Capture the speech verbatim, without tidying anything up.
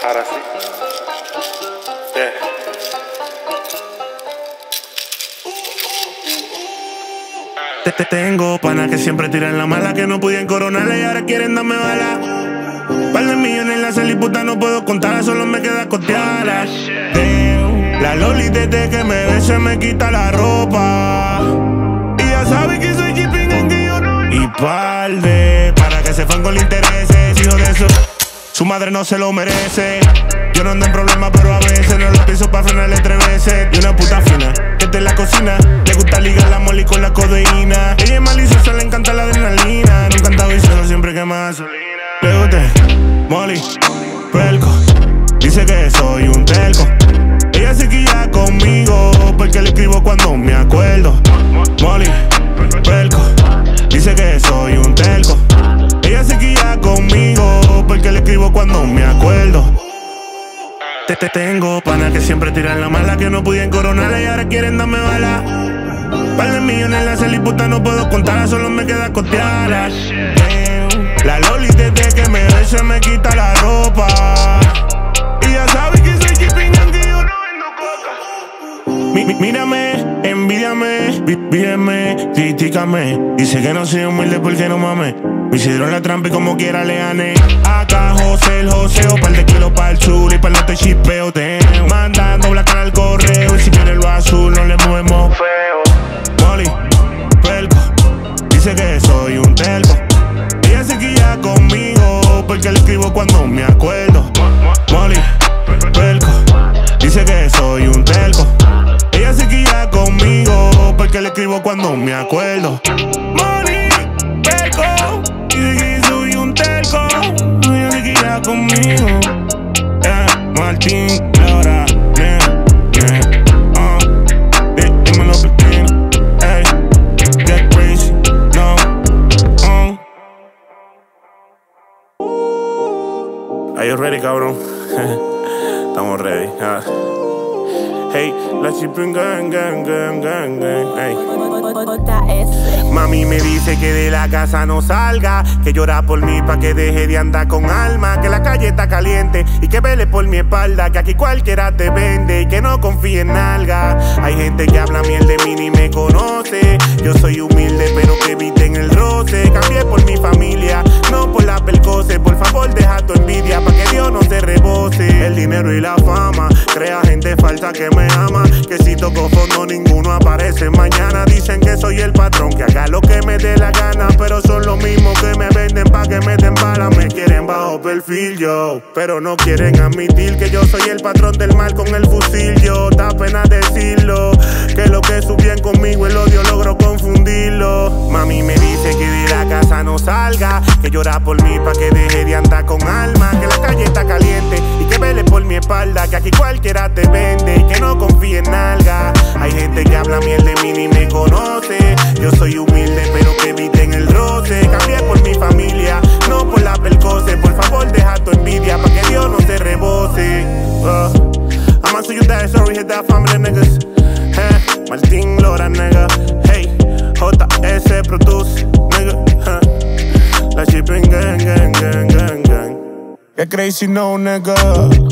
Ahora sí. Yeah. Te, te tengo pana que siempre tiran la mala, que no podían coronarla y ahora quieren darme bala. Par de millones en la cel y puta no puedo contar, solo me queda costearla. La loli desde que me ve se me quita la ropa. Y ya sabe que soy chipping en que yo no. Y par de para que se fan con los intereses, hijo de eso. Su madre no se lo merece. Yo no ando en problemas, pero a veces no lo pienso pa' frenarle tres veces. Y una puta fina, que te la cocina. Le gusta ligar la molly con la codeína. Ella es maliciosa, le encanta la adrenalina. Nunca anda vicioso, siempre quema gasolina. Le gusta molly, pelco. Dice que soy un telco. Ella se quilla conmigo porque le escribo cuando me acuerdo. Molly, pelco. Dice que soy un telco. Ella se quilla conmigo porque le escribo cuando me acuerdo. Te, te tengo pana que siempre tiran la mala, que no podían coronarla y ahora quieren darme bala. Par de millones en la cel y puta no puedo contar, solo me queda costearla. La loli desde que me ve se me quita la ropa. Y ya sabes que soy chipping aunque yo no vendo coca. Mi, mi, mírame, envídiame, pídeme, critícame. Dice que no soy humilde porque no mames. Me hicieron la trampa y como quiera le gané. Acá José el joseo, par de kilos para el chulo y para el te chipeo. Te mandando black al correo y si quiere lo azul no le movemos feo. Molly, pelco, dice que soy un telco. Ella se quilla conmigo porque le escribo cuando me acuerdo. Molly, pelco, dice que soy un telco. Ella se quilla conmigo porque le escribo cuando me acuerdo. Molly, pelco, dice que soy un telco. Ella se quilla conmigo. Yeah, Martín, Laura, yeah, yeah, uh, dímelo pequeño, hey, get crazy, no, uh. Are you ready, cabrón? Estamos ready. Uh. Hey, la chipping gang, gang, gang, gang, gang, hey. Mami me dice que de la casa no salga, que llora por mí pa' que deje de andar con alma, que la calle está caliente y que vele por mi espalda, que aquí cualquiera te vende y que no confíe en nalga. Hay gente que habla miel de mí ni me conoce. Yo soy humilde pero que eviten el roce. Cambié por mi familia, no por la percose. Por favor deja tu envidia pa' que Dios no se rebose. El dinero y la fama crea gente falsa que me ama, que si toco fondo ninguno aparece mañana. Dicen que soy el patrón, que haga lo que me dé la gana, pero son los mismos que me venden pa' que me den balas. Me quieren bajo perfil yo, pero no quieren admitir que yo soy el patrón del mal con el fusil. Yo, da pena decirlo, que lo que subían conmigo el odio logro confundirlo. Mami me dice que de la casa no salga, que llora por mí pa' que deje de andar con alma, que la calle está caliente y que vele por mi espalda, que aquí cualquiera te vende y que no confíe en nalga. Hay gente que habla miel de mí ni me conoce. Yo soy humilde pero que eviten el roce. Cambié por mi familia, no por la percose. Por favor deja tu envidia pa' que Dios no se rebose. uh, I'ma see you die, sorry, hit that family niggas. eh, Martín Laura, nigga. Hey, J S produce, nigga. uh, La chipping gang, gang, gang, gang, gang. Get crazy no, nigga.